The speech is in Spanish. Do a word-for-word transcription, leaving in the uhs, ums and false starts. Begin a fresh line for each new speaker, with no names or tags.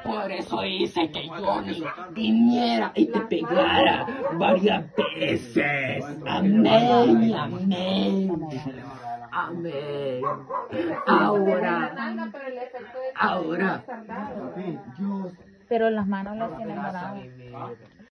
Por eso hice que Johnny viniera y te pegara varias veces. Amén, amén. Amén. Ahora, ahora, Dios.
Pero las manos las tiene moradas.